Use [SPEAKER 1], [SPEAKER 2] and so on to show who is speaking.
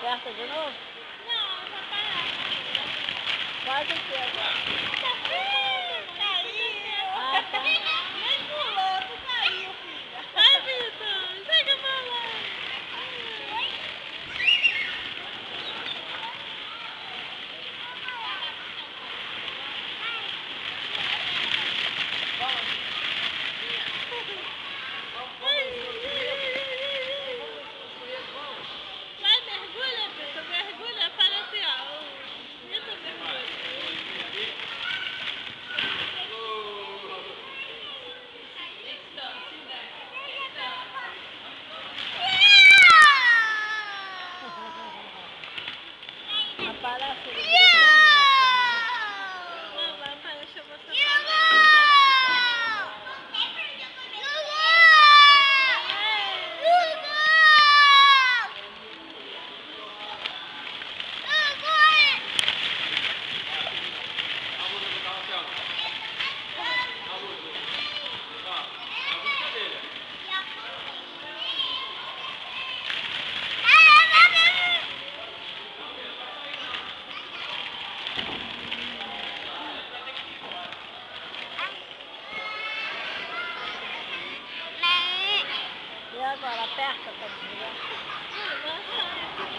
[SPEAKER 1] Aperta de novo?
[SPEAKER 2] Não, já pararam.
[SPEAKER 1] Quase que agora.
[SPEAKER 2] Caiu.
[SPEAKER 1] Ah, tá.
[SPEAKER 2] Nem pulou, tu caiu, filha. Ai, Vitor, chega pra lá. Vai, mergulha, Vitor, mergulha, para assim, ó. Vitor mergulha.
[SPEAKER 1] Aparece ele gritando.
[SPEAKER 2] Vai, deixa eu mostrar.
[SPEAKER 1] E agora, aperta também.